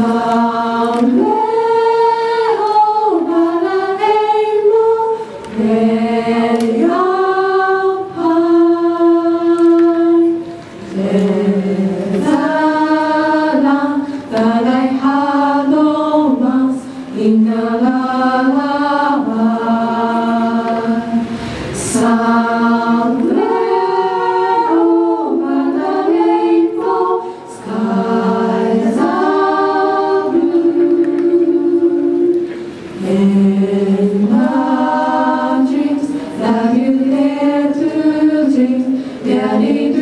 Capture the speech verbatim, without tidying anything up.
Somewhere over the rainbow, where you're pine, there's a land that I had no once in a lullaby. Somewhere over the rainbow, skies are blue, and the dreams that you dare to dream, they